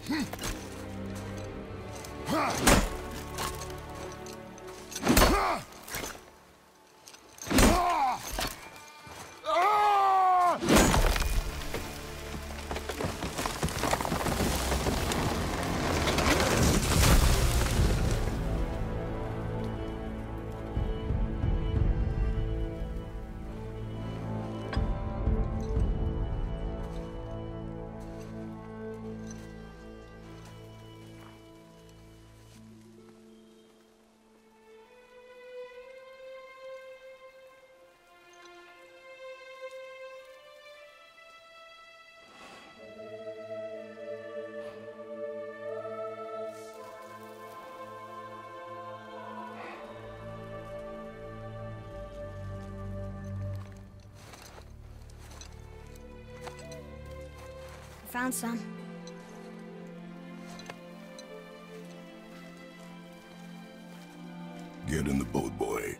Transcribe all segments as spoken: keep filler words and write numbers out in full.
Found some. Get in the boat, boy.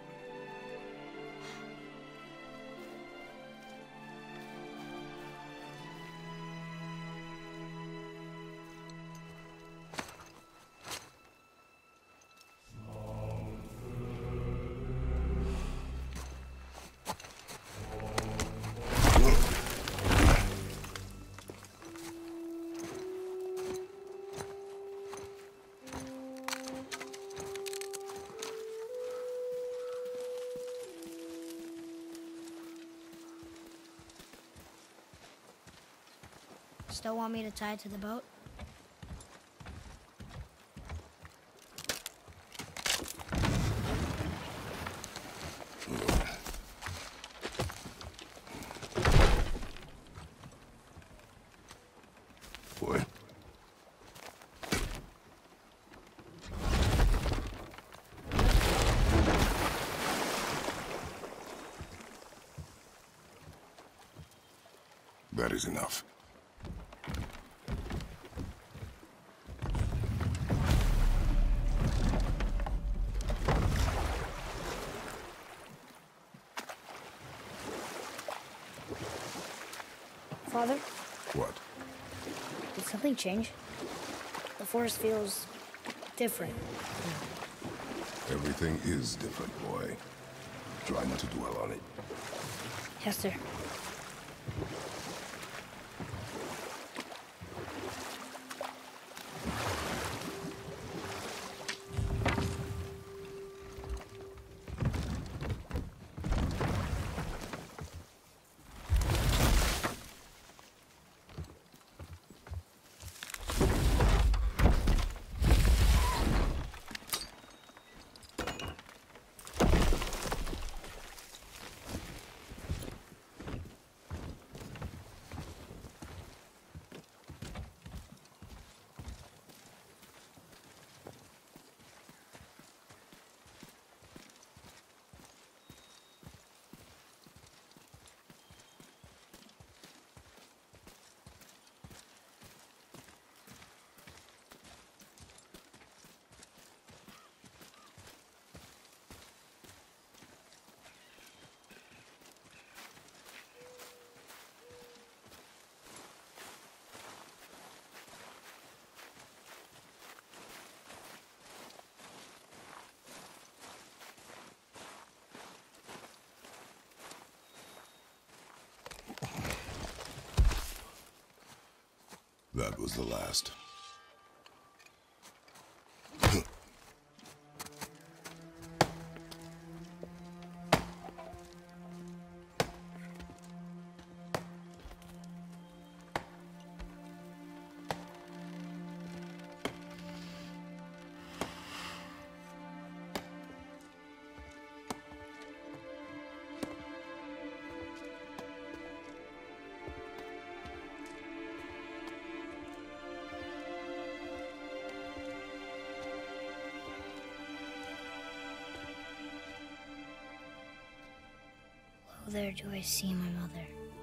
Still want me to tie it to the boat? Boy. That is enough. Father? What? Did something change? The forest feels different. Everything is different, boy. Try not to dwell on it. Yes, sir. That was the last. Oh, there do I see my mother.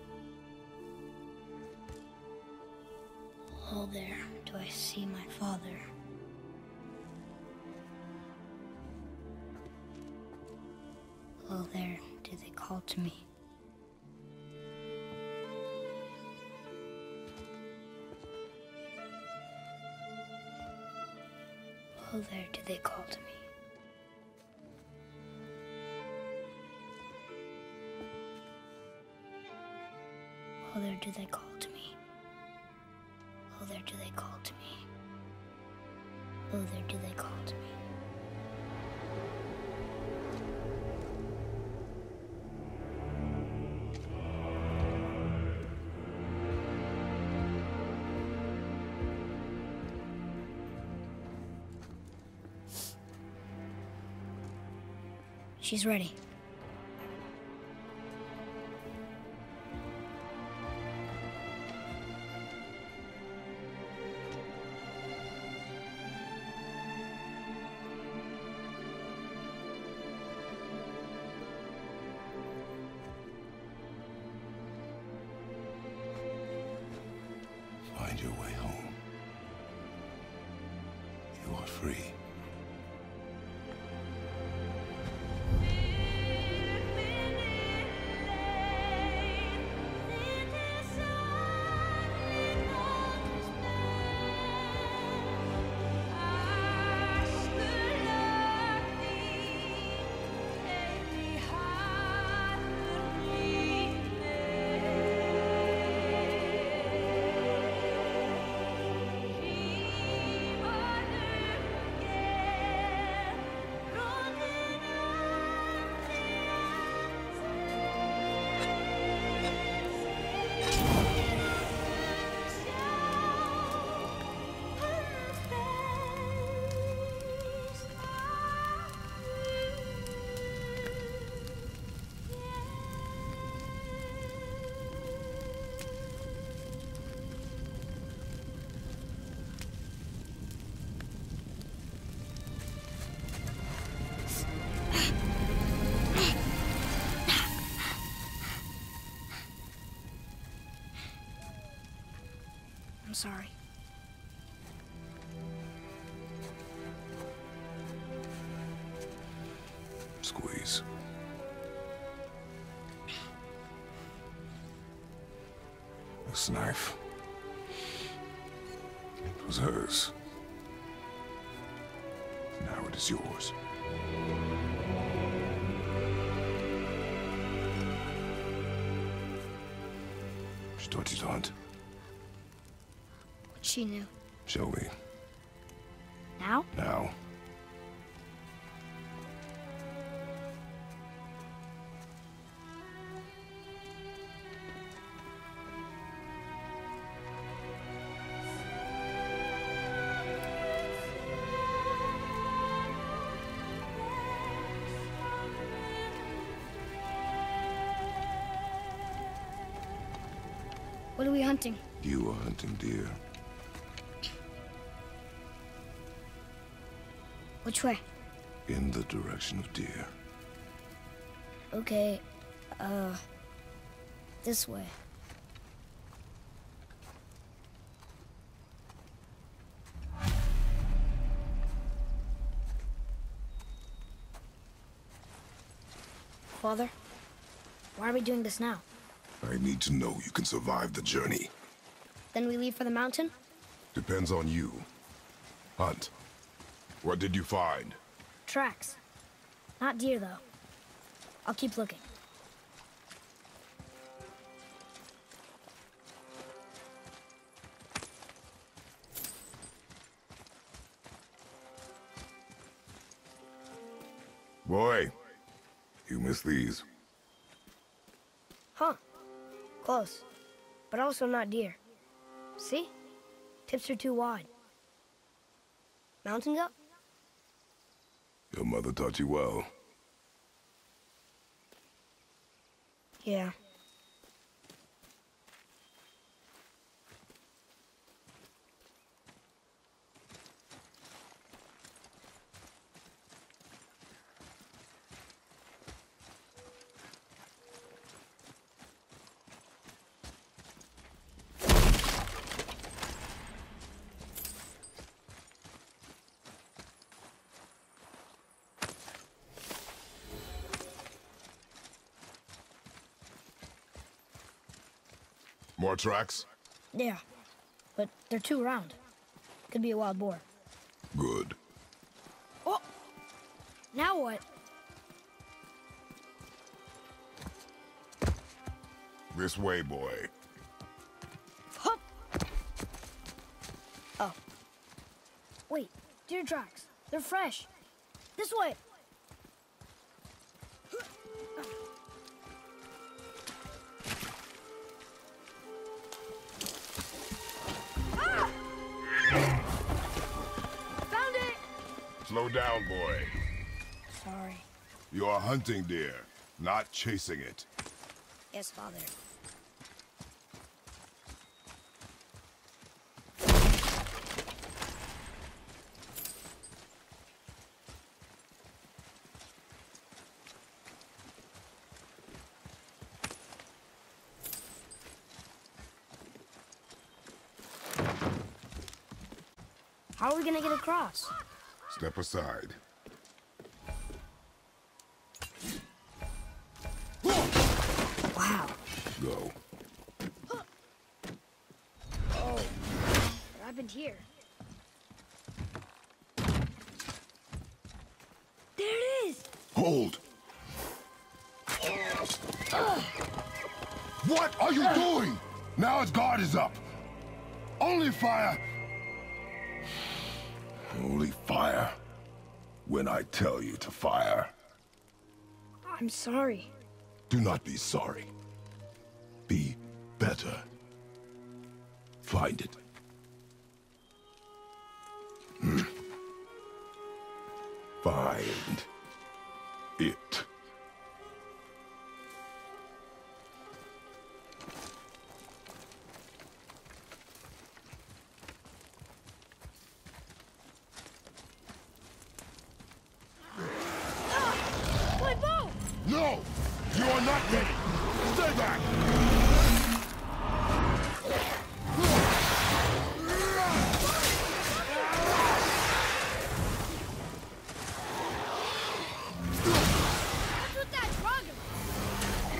Oh, there do I see my father. Oh, there do they call to me. there do they call to me. Oh, there do they call to me. Oh, there do they call to me. Oh, there do they call to me. She's ready. Find your way home. You are free. I'm sorry. Squeeze. This knife. It was hers. Now it is yours. She taught you to hunt. What she knew. Show me. Now? Now. What are we hunting? You are hunting deer. Which way? In the direction of deer. Okay, uh, this way. Father, why are we doing this now? I need to know you can survive the journey. Then we leave for the mountain? Depends on you. Hunt. What did you find? Tracks. Not deer, though. I'll keep looking. Boy, you missed these. Huh. Close. But also not deer. See? Tips are too wide. Mountain goat? Your mother taught you well. Yeah. More tracks? Yeah. But they're too round. Could be a wild boar. Good. what? This way, boy. Hup! Oh. Wait, deer tracks. They're fresh. This way. Ah! Found it! Slow down, boy. Sorry. You are hunting deer, not chasing it. Yes, Father. How are we gonna get across? Step aside. Wow. Go. Oh, what happened here? There it is! Hold! What are you doing? Now its guard is up. Only fire. Only fire. When I tell you to fire. I'm sorry. Do not be sorry. Be better. Find it. Hmm. Find it. My bow! No! You are not ready! Stay back! What's with that dragon?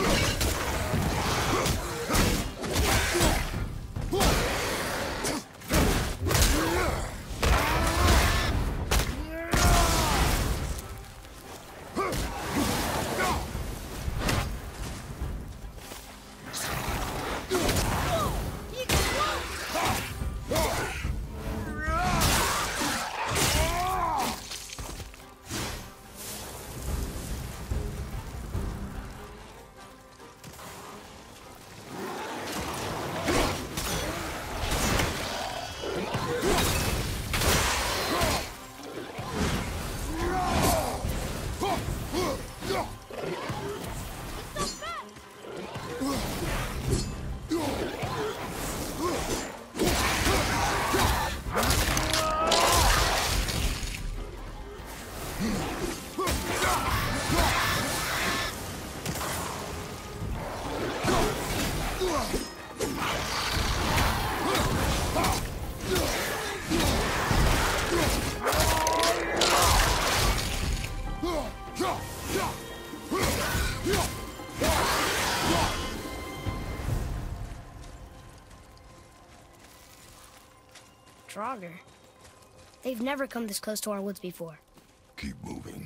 Draugr. They've never come this close to our woods before. Keep moving.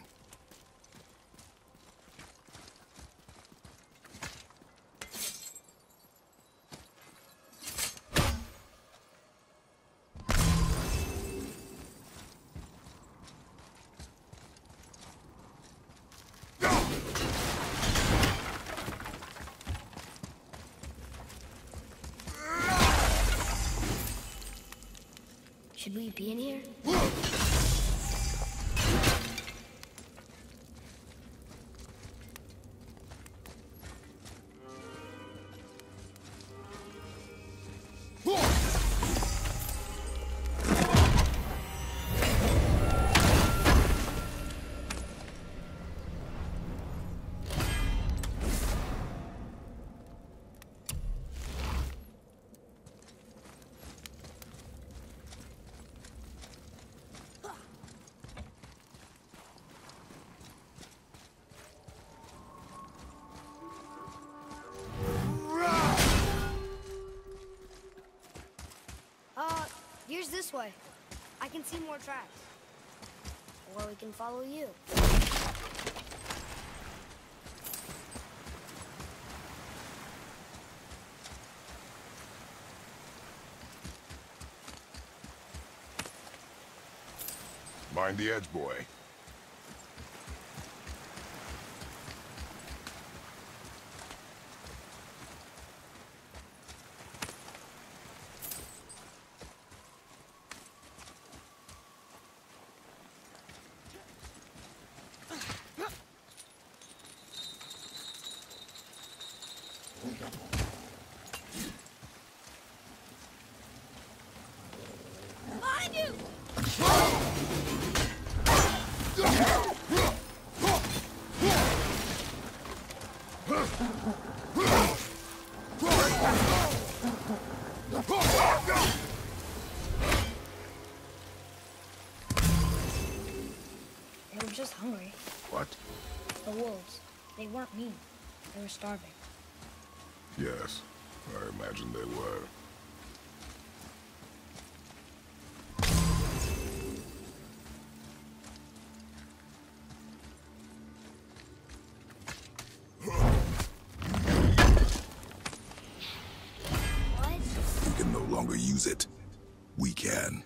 Should we be in here? Uh, here's this way. I can see more tracks. Or we can follow you. find the Edge Boy. Behind you! They were just hungry. What? The wolves. They weren't mean. They were starving. Yes, I imagine they were. What? You can no longer use it. We can.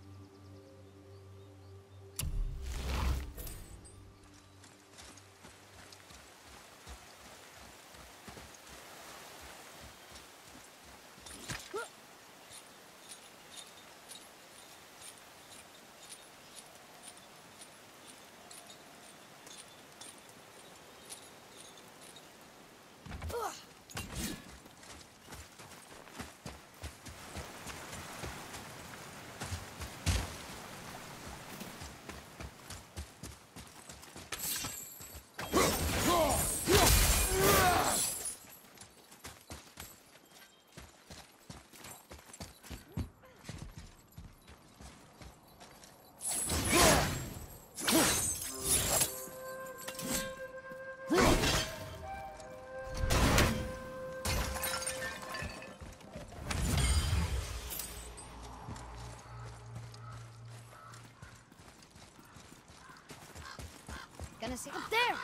Gonna see up there.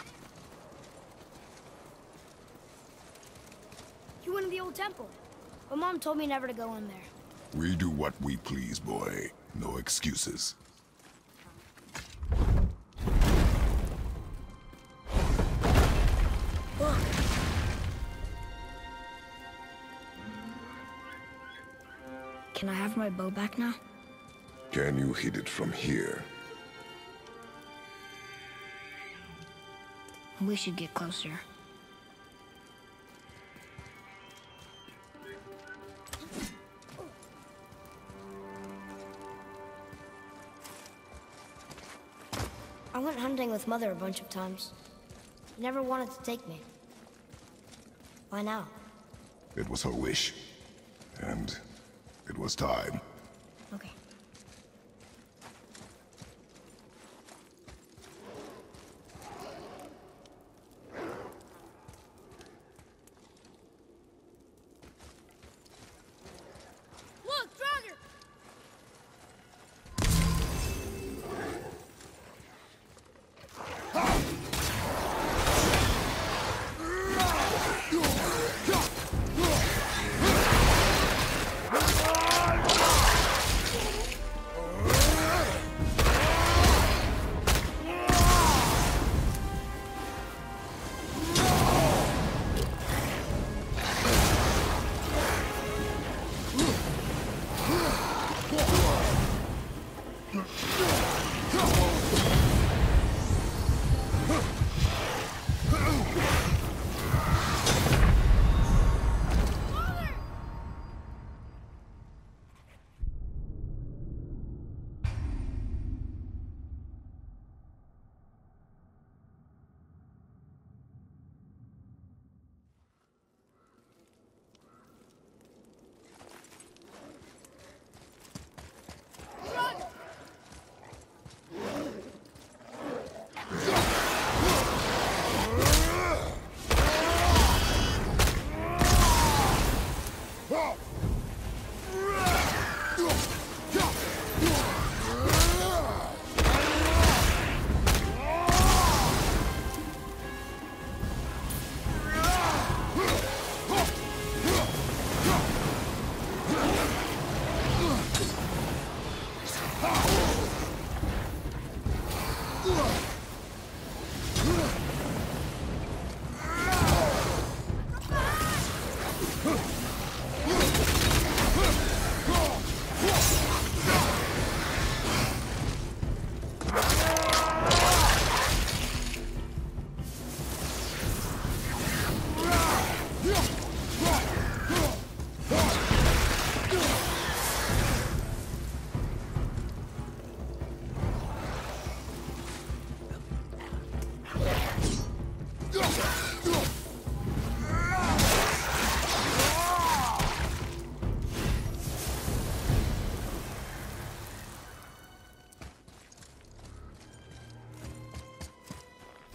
You went in the old temple. But Mom told me never to go in there. We do what we please, boy. No excuses. Look. Can I have my bow back now? Can you hit it from here? We should get closer. I went hunting with Mother a bunch of times. She never wanted to take me. Why now? It was her wish. And it was time. Okay. Look, Draugr!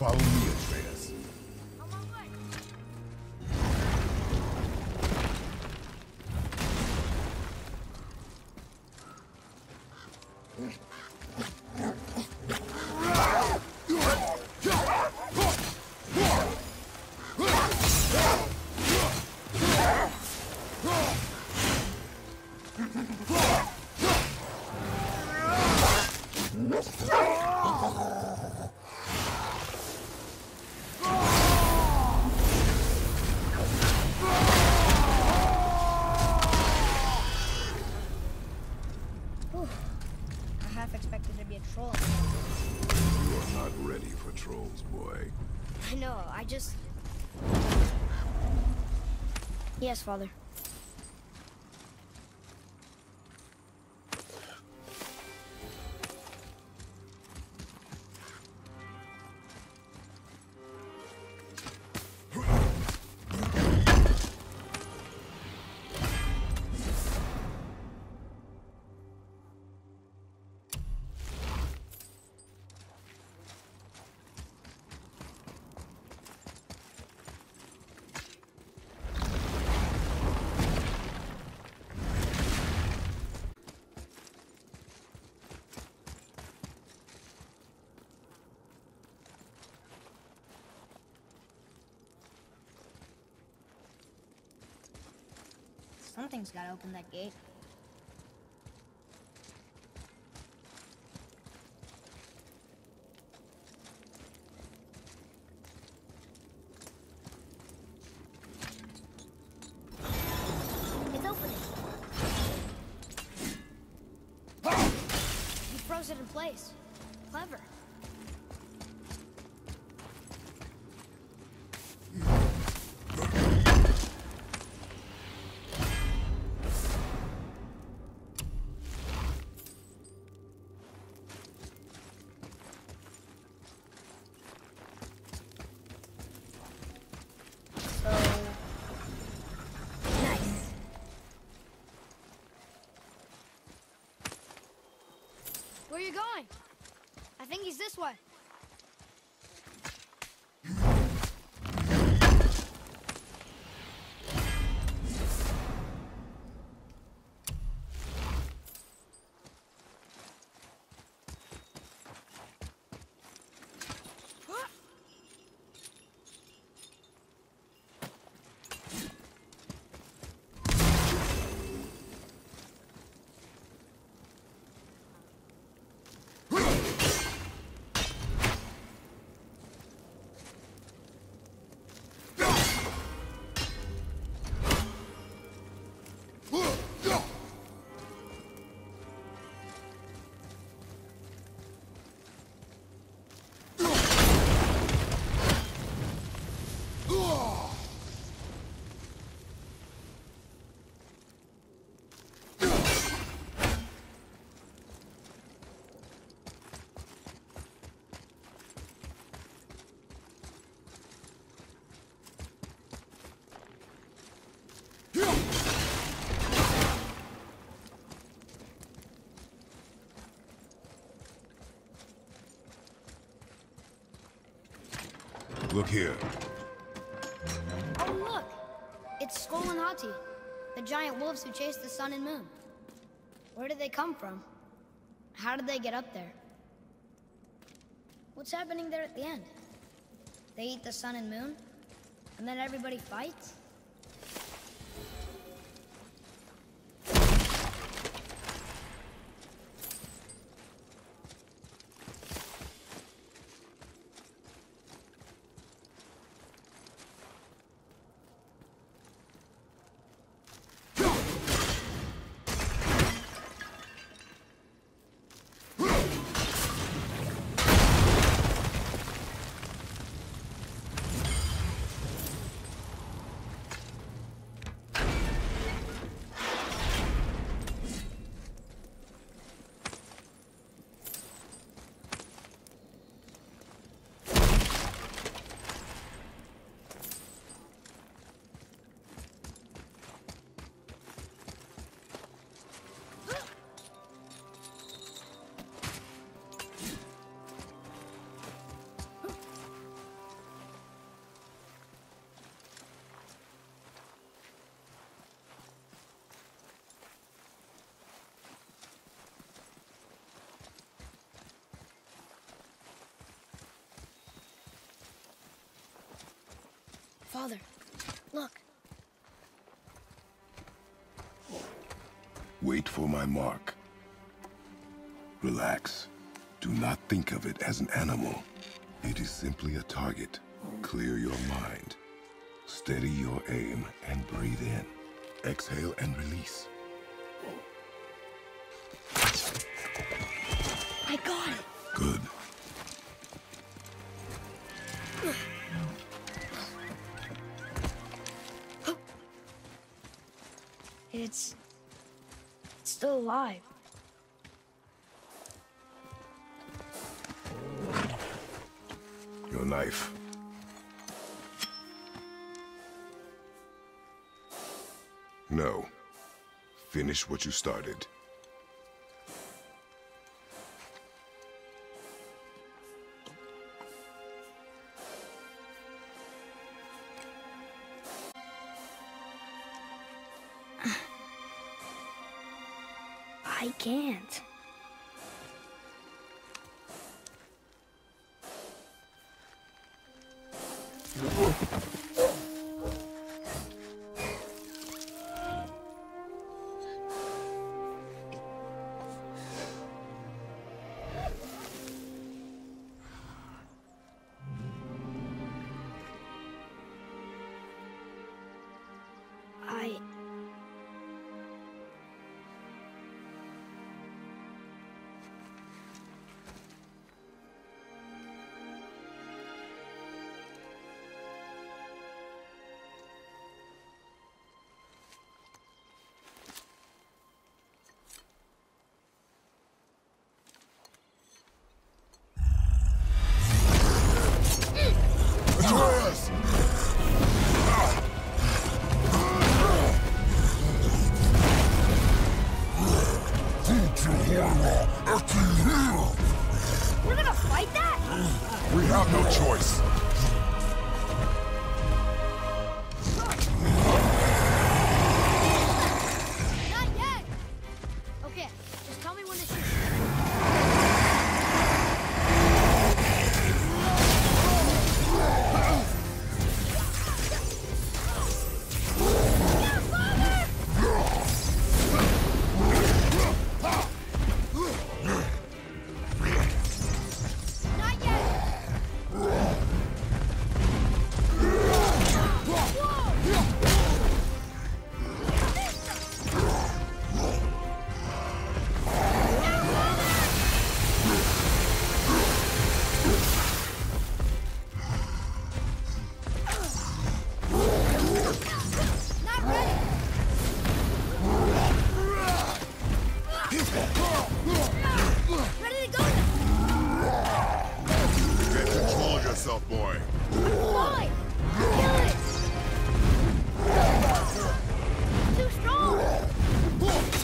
Follow me, Atreus. On my way. I half expected to be a troll. You are not ready for trolls, boy. I know, I just... Yes, Father. Something's gotta open that gate. It's opening. He froze it in place. Clever. Where are you going? I think he's this way. Look here. Oh, look! It's Skull and Hati, the giant wolves who chase the sun and moon. Where did they come from? How did they get up there? What's happening there at the end? They eat the sun and moon, and then everybody fights? Father, look. Wait for my mark. Relax. Do not think of it as an animal. It is simply a target. Clear your mind. Steady your aim and breathe in. Exhale and release. I got it. Good. It's... it's still alive. Your knife. No. Finish what you started. I can't. I... Atreus! We're gonna fight that? We have no choice. Not yet! Okay, just tell me when to shoot. Not yet! Not ready! Ready to go now! Get control of yourself, boy. Fine! Kill it! Too strong!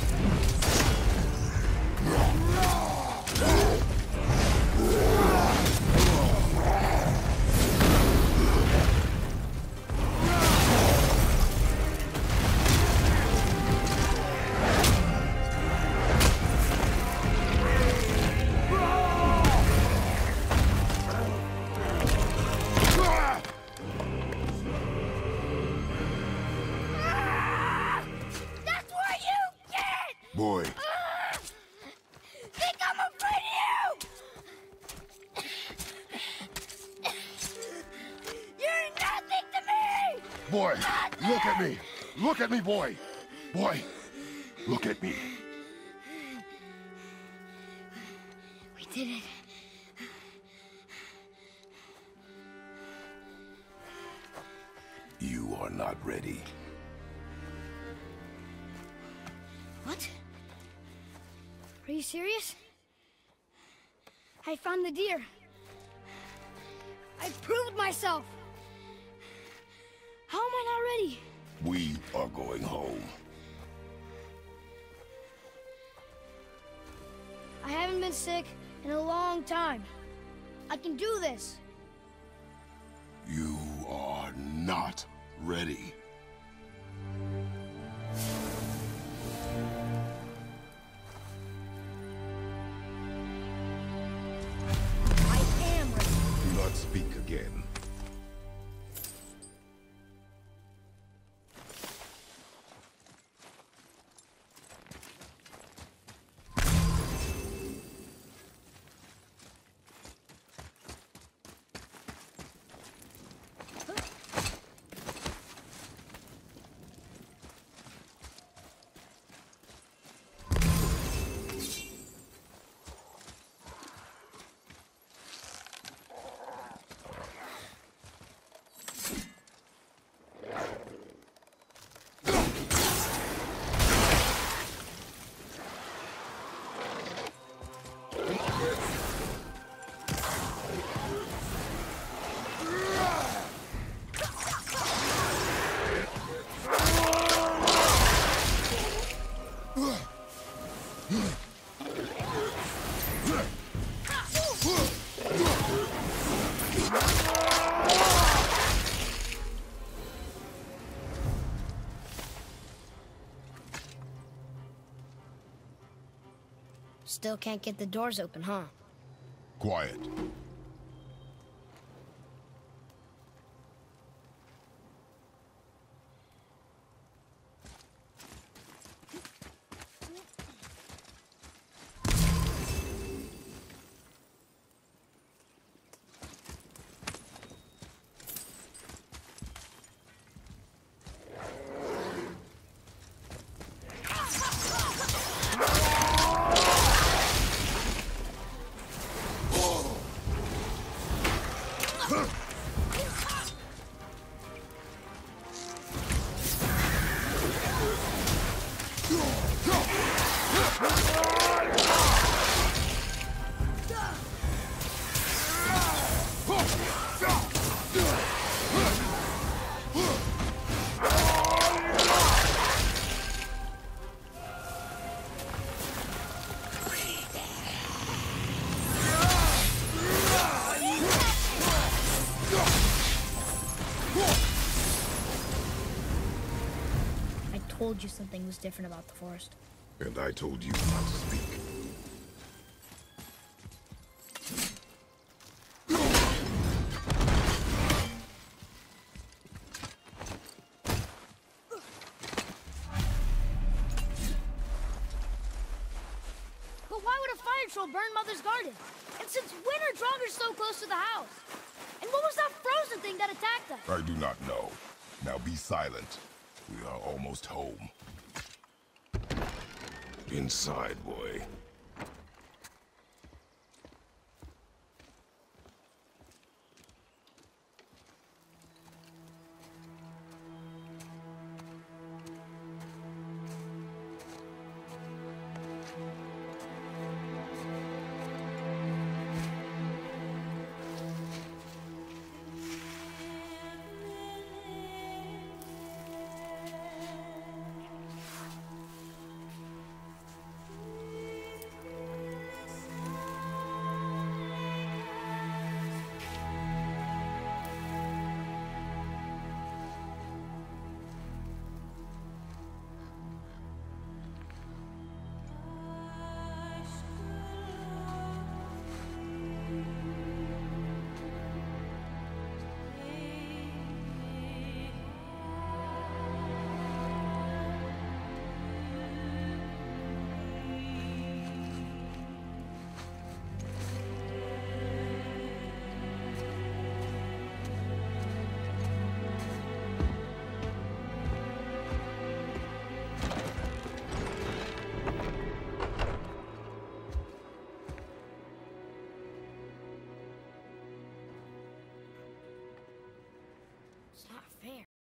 That's what you get! Boy, Think I'm afraid of you! You're nothing to me! boy, look at me. Look at me, boy. Boy, look at me. We did it. You are not ready. What? Are you serious? I found the deer. I proved myself. How am I not ready? We are going home. I haven't been sick in a long time. I can do this. You are not ready. I am ready. Do not speak again. Still can't get the doors open, huh? Quiet. I told you something was different about the forest. And I told you not to speak. But why would a fire troll burn Mother's garden? And since when are Draugrs so close to the house? And what was that frozen thing that attacked us? I do not know. Now be silent. We are almost home. Inside, boy. It's not fair.